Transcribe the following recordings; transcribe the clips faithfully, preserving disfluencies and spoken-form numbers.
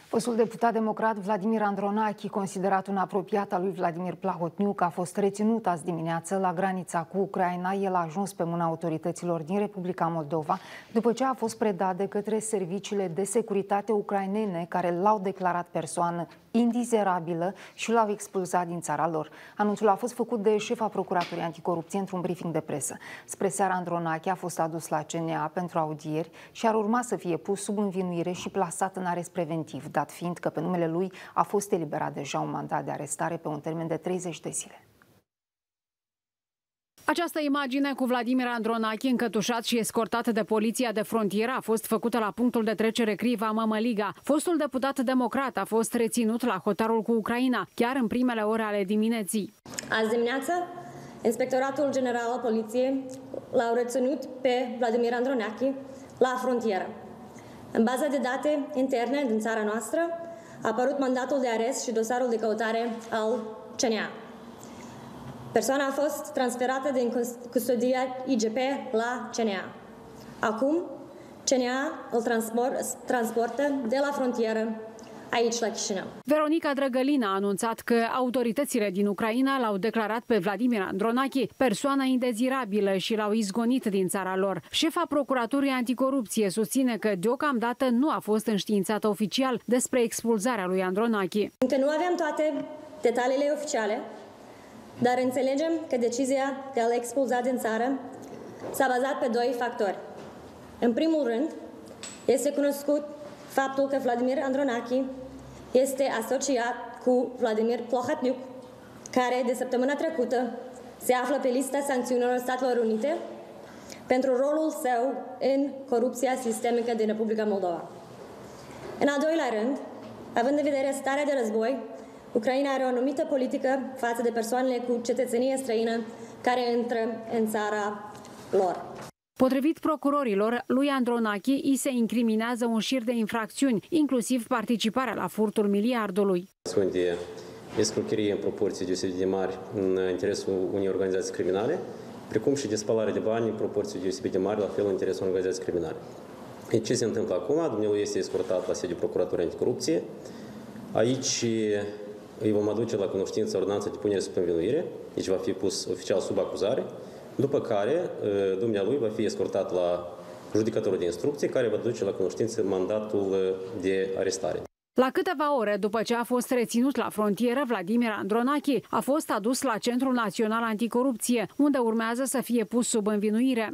Fostul deputat democrat Vladimir Andronache, considerat un apropiat al lui Vladimir Plahotniuc, a fost reținut azi dimineață la granița cu Ucraina. El a ajuns pe mâna autorităților din Republica Moldova după ce a fost predat de către serviciile de securitate ucrainene, care l-au declarat persoană indizerabilă și l-au expulzat din țara lor. Anunțul a fost făcut de șefa Procuraturii Anticorupție într-un briefing de presă. Spre seara, Andronache a fost adus la C N A pentru audieri și ar urma să fie pus sub învinuire și plasat în arest preventiv, dat fiind că pe numele lui a fost eliberat deja un mandat de arestare pe un termen de treizeci de zile. Această imagine cu Vladimir Andronache încătușat și escortat de poliția de frontieră a fost făcută la punctul de trecere Criva Mămăliga. Fostul deputat democrat a fost reținut la hotarul cu Ucraina, chiar în primele ore ale dimineții. Azi dimineață, Inspectoratul General al Poliției l-au reținut pe Vladimir Andronache la frontieră. În baza de date interne din țara noastră a apărut mandatul de arest și dosarul de căutare al C N A. Persoana a fost transferată din custodia I G P la C N A. Acum, C N A îl transportă de la frontieră aici, la Chișinău. Veronica Drăgălin a anunțat că autoritățile din Ucraina l-au declarat pe Vladimir Andronache persoană indezirabilă și l-au izgonit din țara lor. Șefa Procuraturii Anticorupție susține că deocamdată nu a fost înștiințată oficial despre expulzarea lui Andronache. Încă nu avem toate detaliile oficiale, dar înțelegem că decizia de a-l expulza din țară s-a bazat pe doi factori. În primul rând, este cunoscut faptul că Vladimir Andronache este asociat cu Vladimir Plahotniuc, care de săptămâna trecută se află pe lista sancțiunilor Statelor Unite pentru rolul său în corupția sistemică din Republica Moldova. În al doilea rând, având în vedere starea de război, Ucraina are o anumită politică față de persoanele cu cetățenie străină care intră în țara lor. Potrivit procurorilor, lui Andronache îi se incriminează un șir de infracțiuni, inclusiv participarea la furtul miliardului. De escrocherie în proporții deosebit de mari în interesul unei organizații criminale, precum și de spălare de bani în proporții deosebit de mari, la fel în interesul unei organizații criminale. Deci, ce se întâmplă acum? Dumnezeu este escortat la sediul Procuraturii Anticorupție. Aici îi vom aduce la cunoștință ordonanța de punere sub învinuire, deci va fi pus oficial sub acuzare, după care dumnealui va fi escortat la judecătorul de instrucție, care va duce la cunoștință mandatul de arestare. La câteva ore după ce a fost reținut la frontieră, Vladimir Andronache a fost adus la Centrul Național Anticorupție, unde urmează să fie pus sub învinuire.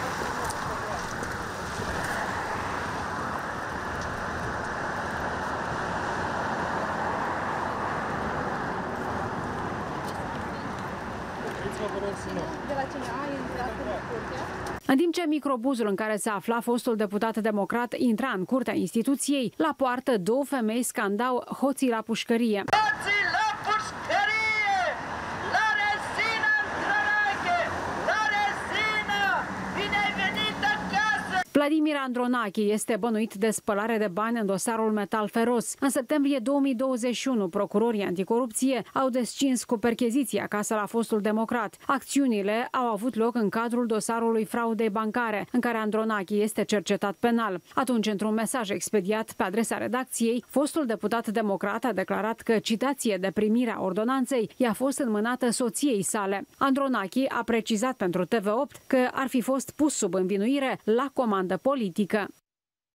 În timp ce microbuzul în care se afla fostul deputat democrat intra în curtea instituției, la poartă două femei scandau "Hoții la pușcărie". Hoții la pușcărie! La rezină, Andronache! La rezină! Bine ai venit acasă! Vladimir Andronache este bănuit de spălare de bani în dosarul Metal Feros. În septembrie două mii douăzeci și unu, procurorii anticorupție au descins cu percheziție acasă la fostul democrat. Acțiunile au avut loc în cadrul dosarului fraudei bancare, în care Andronache este cercetat penal. Atunci, într-un mesaj expediat pe adresa redacției, fostul deputat democrat a declarat că citație de primire a ordonanței i-a fost înmânată soției sale. Andronache a precizat pentru T V opt că ar fi fost pus sub învinuire la comandă politică.